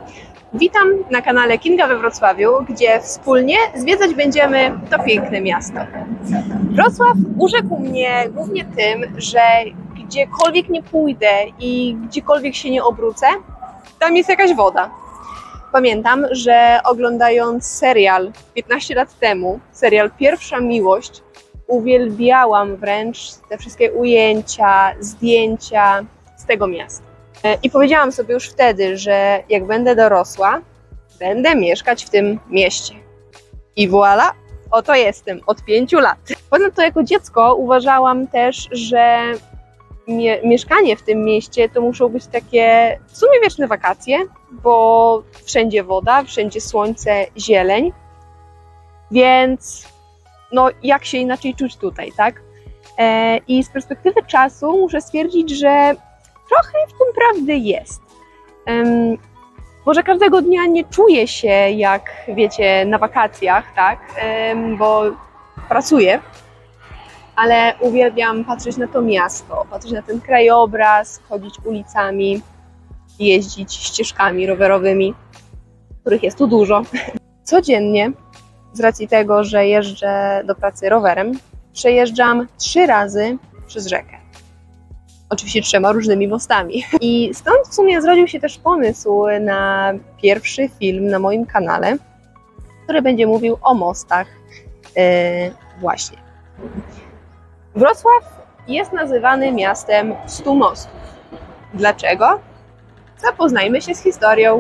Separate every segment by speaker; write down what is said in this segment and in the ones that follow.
Speaker 1: Witam na kanale Kinga we Wrocławiu, gdzie wspólnie zwiedzać będziemy to piękne miasto. Wrocław urzekł mnie głównie tym, że gdziekolwiek nie pójdę i gdziekolwiek się nie obrócę, tam jest jakaś woda. Pamiętam, że oglądając serial 15 lat temu, serial Pierwsza Miłość, uwielbiałam wręcz te wszystkie ujęcia, zdjęcia z tego miasta. I powiedziałam sobie już wtedy, że jak będę dorosła, będę mieszkać w tym mieście. I voilà, oto jestem od 5 lat. Ponadto jako dziecko uważałam też, że mieszkanie w tym mieście to muszą być takie w sumie wieczne wakacje, bo wszędzie woda, wszędzie słońce, zieleń. Więc no jak się inaczej czuć tutaj, tak? I z perspektywy czasu muszę stwierdzić, że trochę w tym prawdy jest. Może każdego dnia nie czuję się jak, wiecie, na wakacjach, tak? Bo pracuję, ale uwielbiam patrzeć na to miasto, patrzeć na ten krajobraz, chodzić ulicami, jeździć ścieżkami rowerowymi, których jest tu dużo. Codziennie, z racji tego, że jeżdżę do pracy rowerem, przejeżdżam 3 razy przez rzekę. Oczywiście 3 różnymi mostami. I stąd w sumie zrodził się też pomysł na pierwszy film na moim kanale, który będzie mówił o mostach właśnie. Wrocław jest nazywany miastem 100 mostów. Dlaczego? Zapoznajmy się z historią.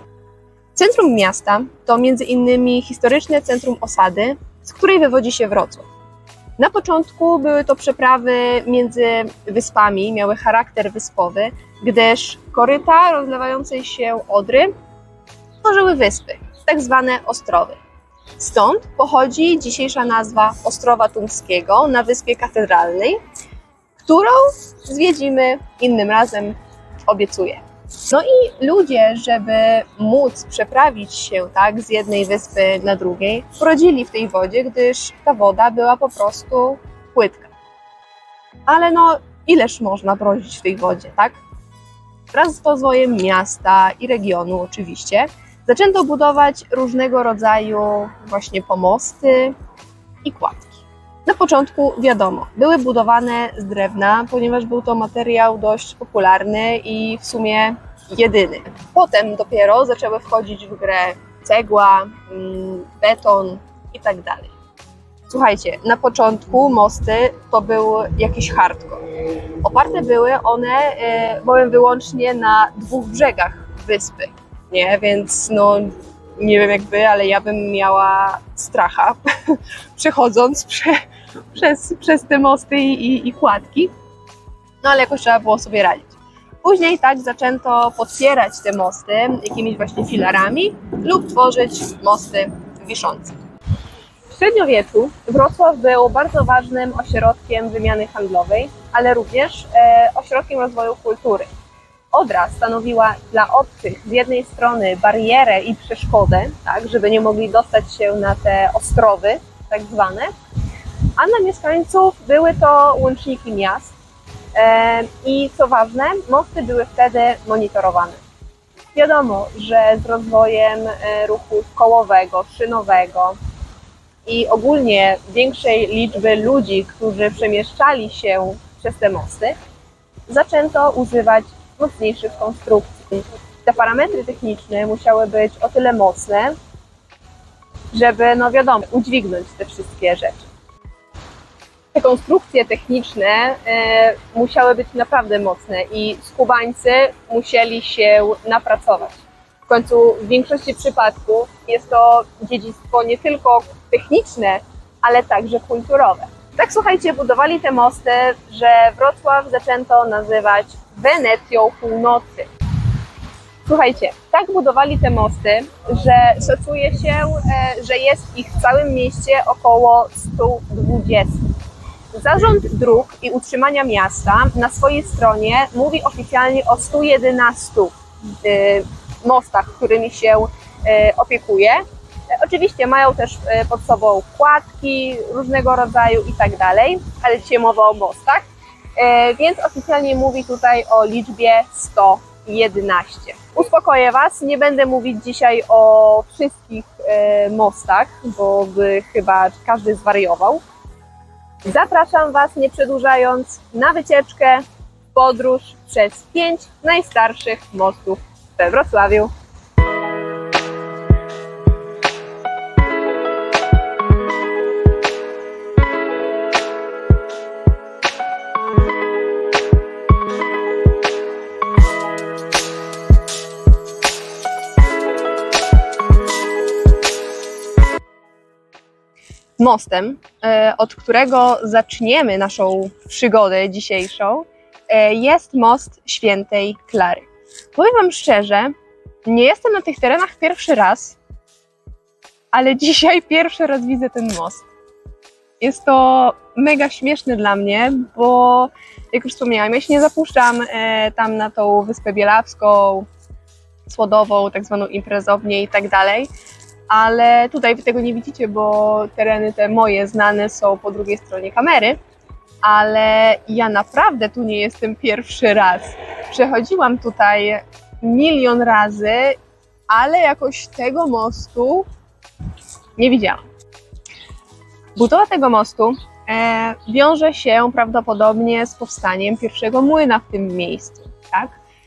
Speaker 1: Centrum miasta to m.in. historyczne centrum osady, z której wywodzi się Wrocław. Na początku były to przeprawy między wyspami, miały charakter wyspowy, gdyż koryta rozlewającej się Odry tworzyły wyspy, tak zwane ostrowy. Stąd pochodzi dzisiejsza nazwa Ostrowa Tumskiego na Wyspie Katedralnej, którą zwiedzimy innym razem, obiecuję. No i ludzie, żeby móc przeprawić się tak z jednej wyspy na drugiej, brodzili w tej wodzie, gdyż ta woda była po prostu płytka. Ale no, ileż można brodzić w tej wodzie, tak? Wraz z rozwojem miasta i regionu oczywiście, zaczęto budować różnego rodzaju właśnie pomosty i kładki. Na początku, wiadomo, były budowane z drewna, ponieważ był to materiał dość popularny i w sumie jedyny. Potem dopiero zaczęły wchodzić w grę cegła, beton i tak dalej. Słuchajcie, na początku mosty to był jakiś hardcore. Oparte były one bowiem wyłącznie na 2 brzegach wyspy, nie? Więc no nie wiem jak wy, ale ja bym miała stracha przechodząc przez te mosty i kładki, no ale jakoś trzeba było sobie radzić. Później tak zaczęto podpierać te mosty jakimiś właśnie filarami lub tworzyć mosty wiszące. W średniowieczu Wrocław był bardzo ważnym ośrodkiem wymiany handlowej, ale również ośrodkiem rozwoju kultury. Odra stanowiła dla obcych z jednej strony barierę i przeszkodę, tak, żeby nie mogli dostać się na te ostrowy tak zwane, a dla mieszkańców były to łączniki miast i co ważne, mosty były wtedy monitorowane. Wiadomo, że z rozwojem ruchu kołowego, szynowego i ogólnie większej liczby ludzi, którzy przemieszczali się przez te mosty, zaczęto używać mocniejszych konstrukcji. Te parametry techniczne musiały być o tyle mocne, żeby, no wiadomo, udźwignąć te wszystkie rzeczy. Te konstrukcje techniczne musiały być naprawdę mocne i skubańcy musieli się napracować. W końcu w większości przypadków jest to dziedzictwo nie tylko techniczne, ale także kulturowe. Tak, słuchajcie, budowali te mosty, że Wrocław zaczęto nazywać Wenecją Północy. Słuchajcie, tak budowali te mosty, że szacuje się, że jest ich w całym mieście około 120. Zarząd Dróg i Utrzymania Miasta na swojej stronie mówi oficjalnie o 111 mostach, którymi się opiekuje. Oczywiście mają też pod sobą kładki różnego rodzaju i tak dalej, ale dzisiaj mowa o mostach, więc oficjalnie mówi tutaj o liczbie 111. 11. Uspokoję Was, nie będę mówić dzisiaj o wszystkich mostach, bo by chyba każdy zwariował. Zapraszam Was, nie przedłużając, na wycieczkę, podróż przez 5 najstarszych mostów we Wrocławiu. Mostem, od którego zaczniemy naszą przygodę dzisiejszą, jest most Świętej Klary. Powiem Wam szczerze, nie jestem na tych terenach pierwszy raz, ale dzisiaj pierwszy raz widzę ten most. Jest to mega śmieszne dla mnie, bo jak już wspomniałam, ja się nie zapuszczam tam na tą Wyspę Bielawską, Słodową, tak zwaną imprezownię i tak dalej. Ale tutaj Wy tego nie widzicie, bo tereny te moje znane są po drugiej stronie kamery, ale ja naprawdę tu nie jestem pierwszy raz. Przechodziłam tutaj milion razy, ale jakoś tego mostu nie widziałam. Budowa tego mostu wiąże się prawdopodobnie z powstaniem pierwszego młyna w tym miejscu, tak?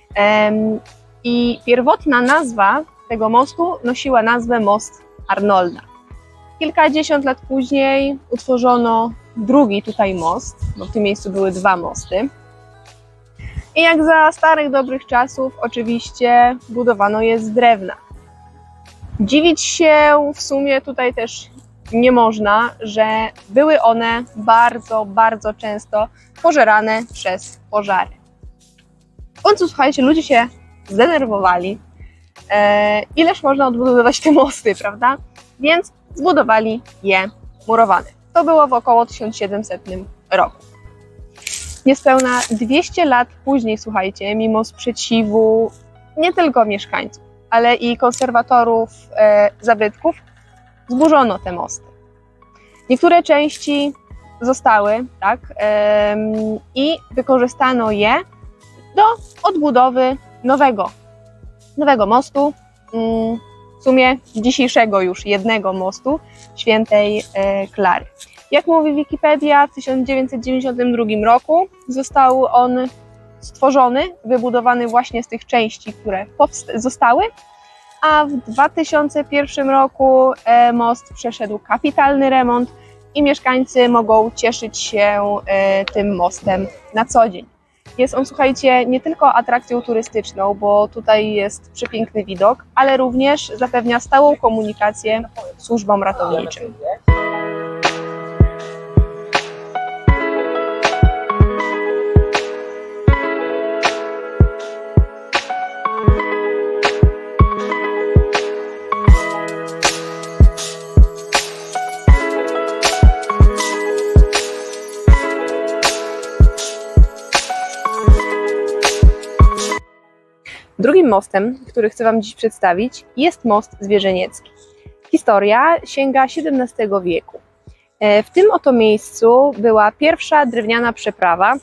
Speaker 1: I pierwotna nazwa tego mostu nosiła nazwę Most Arnolda. Kilkadziesiąt lat później utworzono drugi tutaj most, bo w tym miejscu były 2 mosty. I jak za starych, dobrych czasów oczywiście budowano je z drewna. Dziwić się w sumie tutaj też nie można, że były one bardzo, bardzo często pożerane przez pożary. W końcu, słuchajcie, ludzie się zdenerwowali. Ileż można odbudowywać te mosty, prawda? Więc zbudowali je murowane. To było w około 1700 roku. Niespełna 200 lat później, słuchajcie, mimo sprzeciwu nie tylko mieszkańców, ale i konserwatorów zabytków, zburzono te mosty. Niektóre części zostały, tak, i wykorzystano je do odbudowy nowego mostu, w sumie dzisiejszego już jednego mostu Świętej Klary. Jak mówi Wikipedia, w 1992 roku został on stworzony, wybudowany właśnie z tych części, które zostały, a w 2001 roku most przeszedł kapitalny remont i mieszkańcy mogą cieszyć się tym mostem na co dzień. Jest on, słuchajcie, nie tylko atrakcją turystyczną, bo tutaj jest przepiękny widok, ale również zapewnia stałą komunikację służbom ratowniczym. Drugim mostem, który chcę Wam dziś przedstawić, jest most Zwierzeniecki. Historia sięga XVII wieku. W tym oto miejscu była pierwsza drewniana przeprawa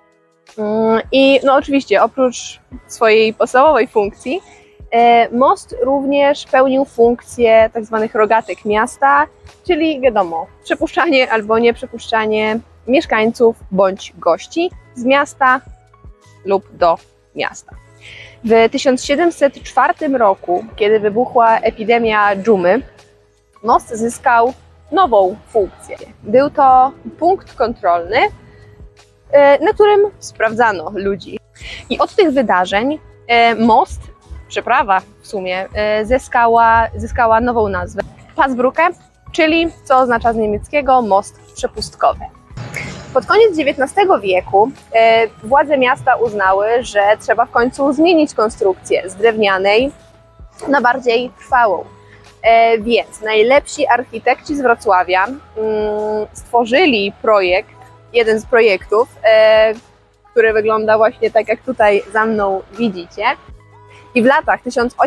Speaker 1: i no oczywiście oprócz swojej podstawowej funkcji most również pełnił funkcję tzw. rogatek miasta, czyli wiadomo, przepuszczanie albo nieprzepuszczanie mieszkańców bądź gości z miasta lub do miasta. W 1704 roku, kiedy wybuchła epidemia dżumy, most zyskał nową funkcję. Był to punkt kontrolny, na którym sprawdzano ludzi. I od tych wydarzeń most, przeprawa w sumie, zyskała nową nazwę Passbrücke, czyli co oznacza z niemieckiego most przepustkowy. Pod koniec XIX wieku władze miasta uznały, że trzeba w końcu zmienić konstrukcję z drewnianej na bardziej trwałą. Więc najlepsi architekci z Wrocławia stworzyli projekt, jeden z projektów, który wygląda właśnie tak, jak tutaj za mną widzicie. I w latach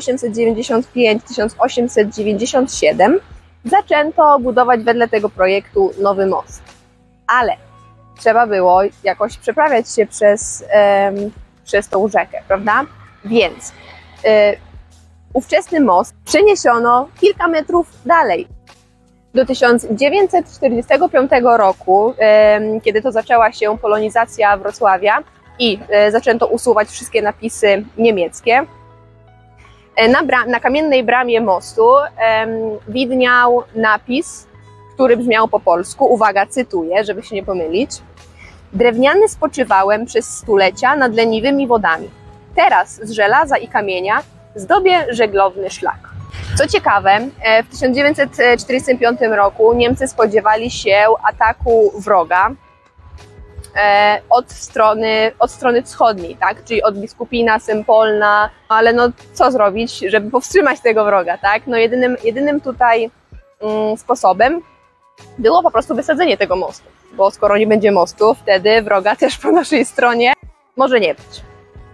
Speaker 1: 1895-1897 zaczęto budować wedle tego projektu nowy most. Ale trzeba było jakoś przeprawiać się przez tą rzekę, prawda? Więc ówczesny most przeniesiono kilka metrów dalej. Do 1945 roku, kiedy to zaczęła się polonizacja Wrocławia i zaczęto usuwać wszystkie napisy niemieckie, na kamiennej bramie mostu widniał napis, który brzmiał po polsku, uwaga, cytuję, żeby się nie pomylić: drewniany spoczywałem przez stulecia nad leniwymi wodami. Teraz z żelaza i kamienia zdobię żeglowny szlak. Co ciekawe, w 1945 roku Niemcy spodziewali się ataku wroga od strony wschodniej, tak? Czyli od Biskupina, Sempolna, ale no co zrobić, żeby powstrzymać tego wroga, tak? No jedynym tutaj sposobem było po prostu wysadzenie tego mostu, bo skoro nie będzie mostu, wtedy wroga też po naszej stronie może nie być.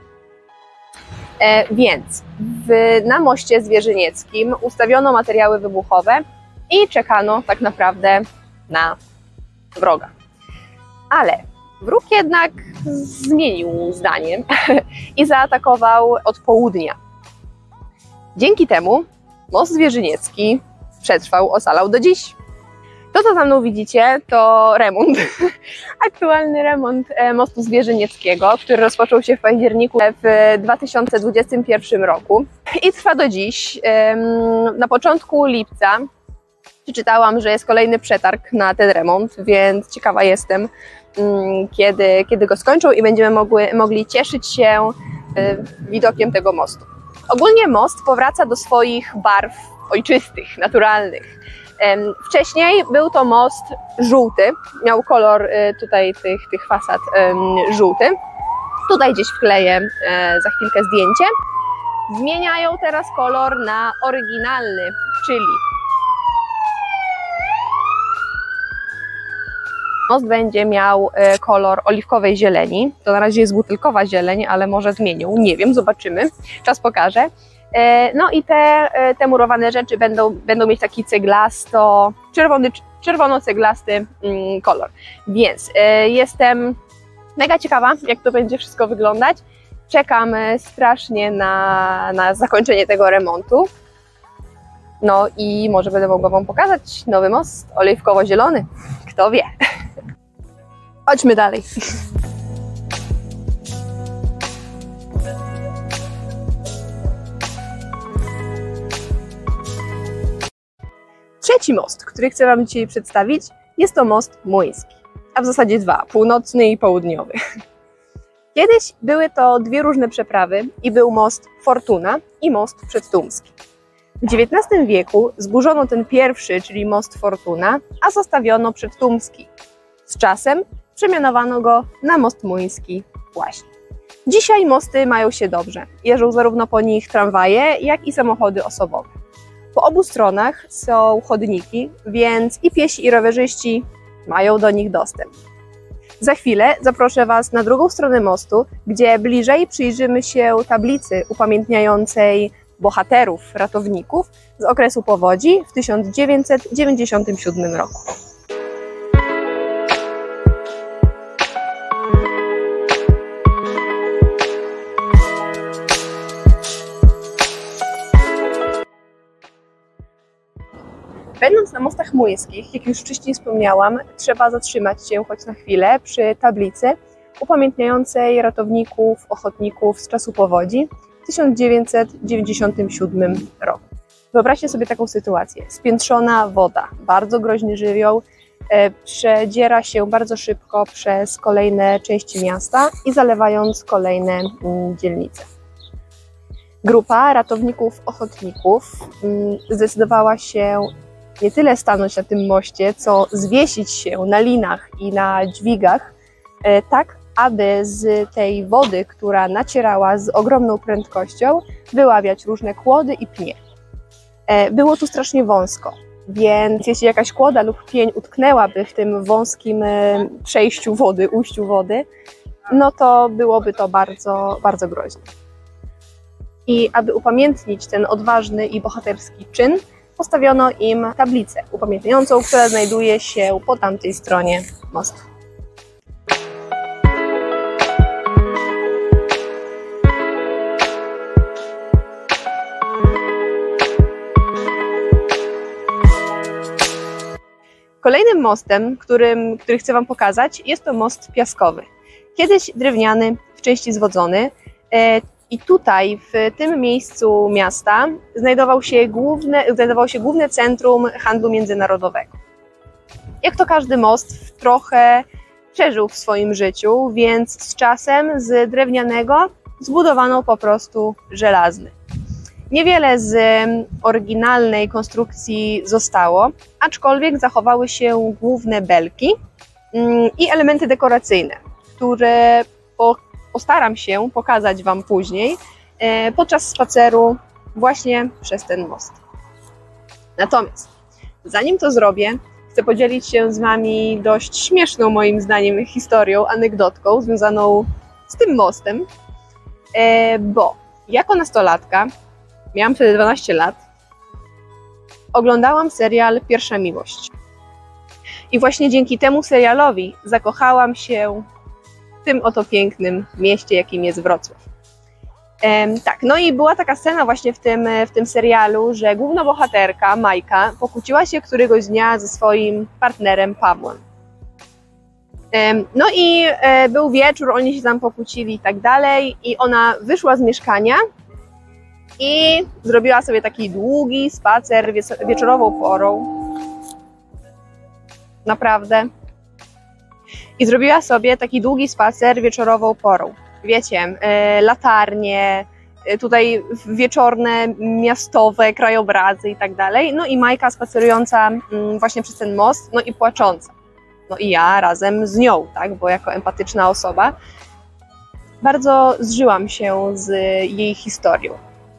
Speaker 1: Więc na moście zwierzynieckim ustawiono materiały wybuchowe i czekano tak naprawdę na wroga. Ale wróg jednak zmienił zdanie i zaatakował od południa. Dzięki temu most zwierzyniecki przetrwał, ocalał do dziś. To, co za mną widzicie, to remont. Aktualny remont mostu zwierzynieckiego, który rozpoczął się w październiku w 2021 roku i trwa do dziś. Na początku lipca przeczytałam, że jest kolejny przetarg na ten remont, więc ciekawa jestem, kiedy go skończą i będziemy mogli cieszyć się widokiem tego mostu. Ogólnie most powraca do swoich barw ojczystych, naturalnych. Wcześniej był to most żółty, miał kolor tutaj tych fasad żółty. Tutaj gdzieś wkleję za chwilkę zdjęcie. Zmieniają teraz kolor na oryginalny, czyli most będzie miał kolor oliwkowej zieleni. To na razie jest butelkowa zieleń, ale może zmienią, nie wiem, zobaczymy, czas pokaże. No i te murowane rzeczy będą mieć taki czerwono-ceglasty kolor. Więc jestem mega ciekawa, jak to będzie wszystko wyglądać. Czekam strasznie na zakończenie tego remontu. No i może będę mogła Wam pokazać nowy most oliwkowo-zielony. Kto wie? Chodźmy dalej. Trzeci most, który chcę Wam dzisiaj przedstawić, jest to most młyński, a w zasadzie dwa, północny i południowy. Kiedyś były to dwie różne przeprawy i był most Fortuna i most Przedtumski. W XIX wieku zburzono ten pierwszy, czyli most Fortuna, a zostawiono Przedtumski. Z czasem przemianowano go na most młyński właśnie. Dzisiaj mosty mają się dobrze. Jeżdżą zarówno po nich tramwaje, jak i samochody osobowe. Po obu stronach są chodniki, więc i piesi, i rowerzyści mają do nich dostęp. Za chwilę zaproszę Was na drugą stronę mostu, gdzie bliżej przyjrzymy się tablicy upamiętniającej bohaterów, ratowników z okresu powodzi w 1997 roku. Będąc na mostach młyńskich, jak już wcześniej wspomniałam, trzeba zatrzymać się choć na chwilę przy tablicy upamiętniającej ratowników, ochotników z czasu powodzi w 1997 roku. Wyobraźcie sobie taką sytuację. Spiętrzona woda, bardzo groźny żywioł, przedziera się bardzo szybko przez kolejne części miasta i zalewając kolejne dzielnice. Grupa ratowników, ochotników zdecydowała się nie tyle stanąć na tym moście, co zwiesić się na linach i na dźwigach, tak aby z tej wody, która nacierała z ogromną prędkością, wyławiać różne kłody i pnie. Było tu strasznie wąsko, więc jeśli jakaś kłoda lub pień utknęłaby w tym wąskim przejściu wody, ujściu wody, no to byłoby to bardzo, bardzo groźne. I aby upamiętnić ten odważny i bohaterski czyn, postawiono im tablicę upamiętniającą, która znajduje się po tamtej stronie mostu. Kolejnym mostem, który chcę Wam pokazać, jest to most piaskowy. Kiedyś drewniany, w części zwodzony. I tutaj, w tym miejscu miasta, znajdowało się główne centrum handlu międzynarodowego. Jak to każdy most, trochę przeżył w swoim życiu, więc z czasem z drewnianego zbudowano po prostu żelazny. Niewiele z oryginalnej konstrukcji zostało, aczkolwiek zachowały się główne belki i elementy dekoracyjne, które postaram się pokazać Wam później podczas spaceru właśnie przez ten most. Natomiast zanim to zrobię, chcę podzielić się z Wami dość śmieszną moim zdaniem historią, anegdotką związaną z tym mostem, bo jako nastolatka, miałam wtedy 12 lat, oglądałam serial Pierwsza Miłość. I właśnie dzięki temu serialowi zakochałam się w tym oto pięknym mieście, jakim jest Wrocław. Tak, no i była taka scena właśnie w tym serialu, że główna bohaterka, Majka, pokłóciła się któregoś dnia ze swoim partnerem Pawłem. No i był wieczór, oni się tam pokłócili i tak dalej i ona wyszła z mieszkania i zrobiła sobie taki długi spacer wieczorową porą. Naprawdę. I zrobiła sobie taki długi spacer wieczorową porą. Wiecie, latarnie, tutaj wieczorne, miastowe krajobrazy i tak dalej. No i Majka spacerująca właśnie przez ten most, no i płacząca. No i ja razem z nią, tak, bo jako empatyczna osoba bardzo zżyłam się z jej historią.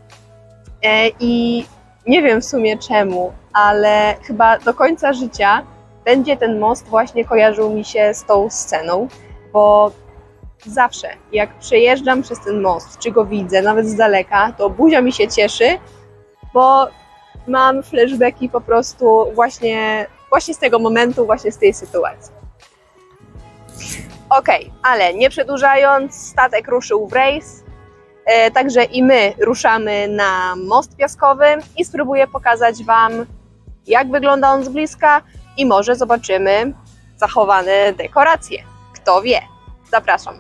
Speaker 1: I nie wiem w sumie czemu, ale chyba do końca życia będzie ten most właśnie kojarzył mi się z tą sceną, bo zawsze jak przejeżdżam przez ten most, czy go widzę, nawet z daleka, to buzia mi się cieszy, bo mam flashbacki po prostu właśnie z tego momentu, właśnie z tej sytuacji. Okej, ale nie przedłużając, statek ruszył w rejs, także i my ruszamy na most piaskowy i spróbuję pokazać Wam, jak wygląda on z bliska i może zobaczymy zachowane dekoracje. Kto wie? Zapraszam.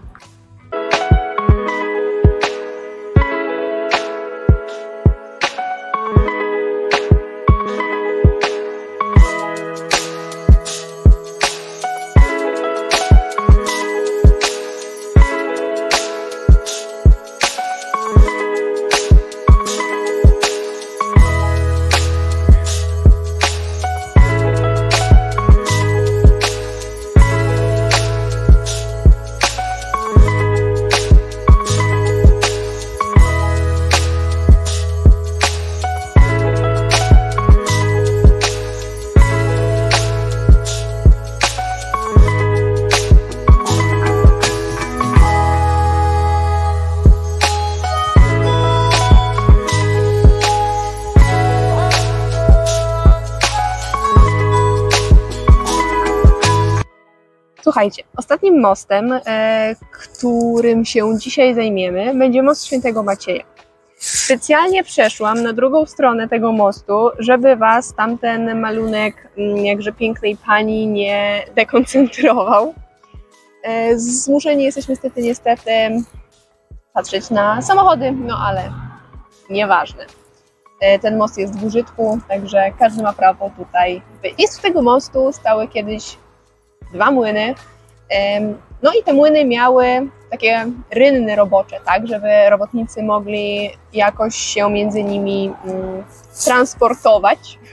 Speaker 1: Słuchajcie, ostatnim mostem, którym się dzisiaj zajmiemy, będzie most Świętego Macieja. Specjalnie przeszłam na drugą stronę tego mostu, żeby Was tamten malunek jakże pięknej pani nie dekoncentrował. Zmuszeni jesteśmy niestety patrzeć na samochody, no ale nieważne. Ten most jest w użytku, także każdy ma prawo tutaj być. W miejscu tego mostu stały kiedyś 2 młyny, no i te młyny miały takie rynny robocze, tak, żeby robotnicy mogli jakoś się między nimi transportować.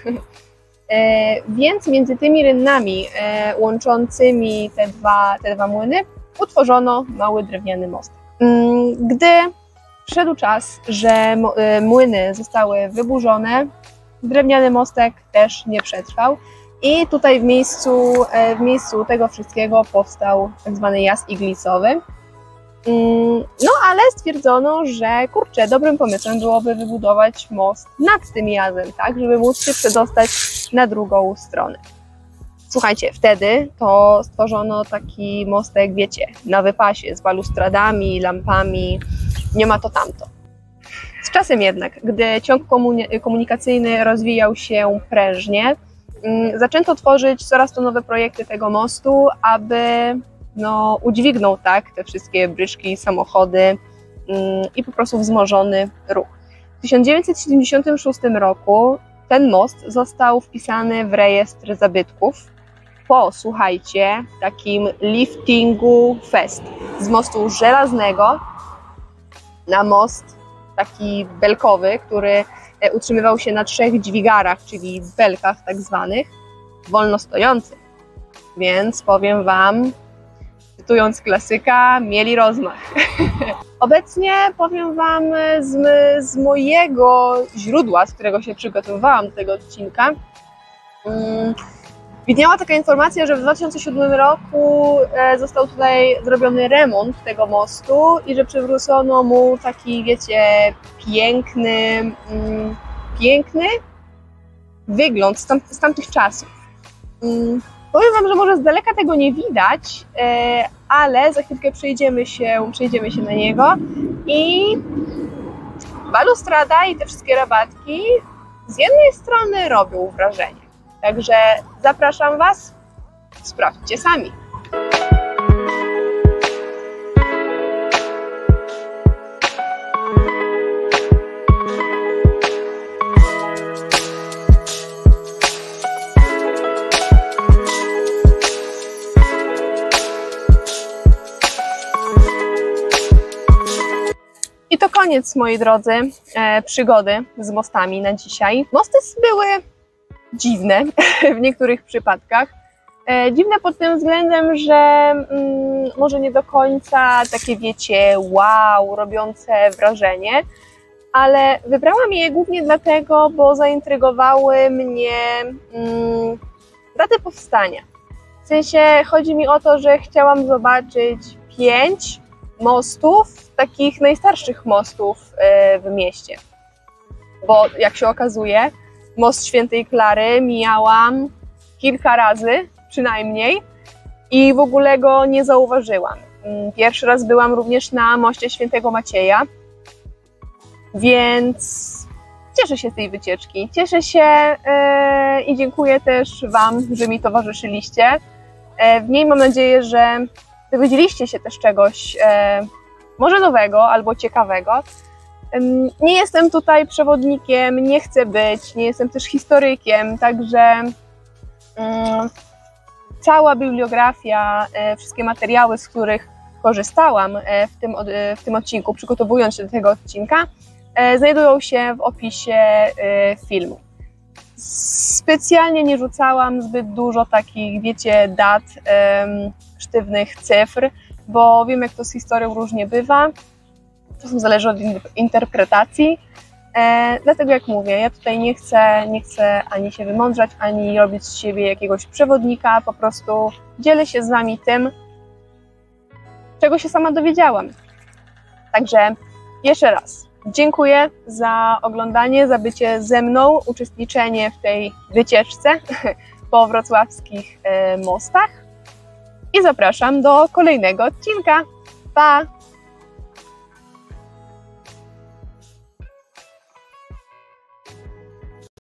Speaker 1: Więc między tymi rynnami łączącymi te dwa młyny utworzono mały drewniany most. Gdy przyszedł czas, że młyny zostały wyburzone, drewniany mostek też nie przetrwał i tutaj w miejscu tego wszystkiego powstał tak zwany jaz iglicowy. No ale stwierdzono, że kurczę, dobrym pomysłem byłoby wybudować most nad tym jazem, tak, żeby móc się przedostać na drugą stronę. Słuchajcie, wtedy to stworzono taki mostek, wiecie, na wypasie z balustradami, lampami, nie ma to tamto. Z czasem jednak, gdy ciąg komunikacyjny rozwijał się prężnie, zaczęto tworzyć coraz to nowe projekty tego mostu, aby udźwignął te wszystkie bryczki, samochody i po prostu wzmożony ruch. W 1976 roku ten most został wpisany w rejestr zabytków po, słuchajcie, takim liftingu fest z mostu żelaznego na most taki belkowy, który utrzymywał się na 3 dźwigarach, czyli belkach tak zwanych, wolno stojących. Więc powiem Wam, cytując klasyka, mieli rozmach. Obecnie powiem Wam z mojego źródła, z którego się przygotowywałam do tego odcinka, widniała taka informacja, że w 2007 roku został tutaj zrobiony remont tego mostu i że przywrócono mu taki, wiecie, piękny wygląd z tamtych czasów. Powiem Wam, że może z daleka tego nie widać, ale za chwilkę przejdziemy się na niego i balustrada i te wszystkie rabatki z jednej strony robią wrażenie. Także zapraszam Was, sprawdźcie sami. I to koniec, moi drodzy, przygody z mostami na dzisiaj. Mosty były dziwne w niektórych przypadkach. Dziwne pod tym względem, że może nie do końca takie, wiecie, wow, robiące wrażenie, ale wybrałam je głównie dlatego, bo zaintrygowały mnie daty powstania. W sensie chodzi mi o to, że chciałam zobaczyć 5 mostów, takich najstarszych mostów w mieście. Bo jak się okazuje, most Świętej Klary mijałam kilka razy przynajmniej i w ogóle go nie zauważyłam. Pierwszy raz byłam również na moście Świętego Macieja, więc cieszę się z tej wycieczki. Cieszę się i dziękuję też Wam, że mi towarzyszyliście. W niej mam nadzieję, że dowiedzieliście się też czegoś może nowego albo ciekawego. Nie jestem tutaj przewodnikiem, nie chcę być, nie jestem też historykiem, także cała bibliografia, wszystkie materiały, z których korzystałam w tym odcinku, przygotowując się do tego odcinka, znajdują się w opisie filmu. Specjalnie nie rzucałam zbyt dużo takich, wiecie, dat, sztywnych cyfr, bo wiem, jak to z historią różnie bywa. To zależy od interpretacji. Dlatego, jak mówię, ja tutaj nie chcę ani się wymądrzać, ani robić z siebie jakiegoś przewodnika. Po prostu dzielę się z Wami tym, czego się sama dowiedziałam. Także jeszcze raz dziękuję za oglądanie, za bycie ze mną, uczestniczenie w tej wycieczce po wrocławskich mostach i zapraszam do kolejnego odcinka. Pa!